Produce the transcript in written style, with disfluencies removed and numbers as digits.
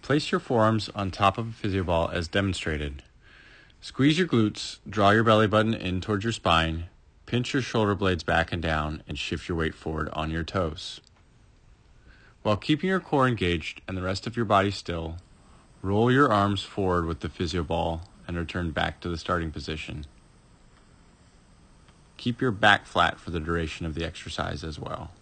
Place your forearms on top of a Physioball as demonstrated. Squeeze your glutes, draw your belly button in towards your spine, pinch your shoulder blades back and down, and shift your weight forward on your toes. While keeping your core engaged and the rest of your body still, roll your arms forward with the Physioball and return back to the starting position. Keep your back flat for the duration of the exercise as well.